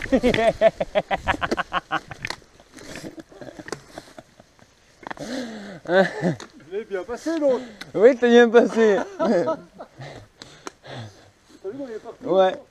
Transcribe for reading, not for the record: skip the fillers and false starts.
Je l'ai bien passé l'autre. Oui, t'as bien passé. T'as vu, on est parti. Ouais.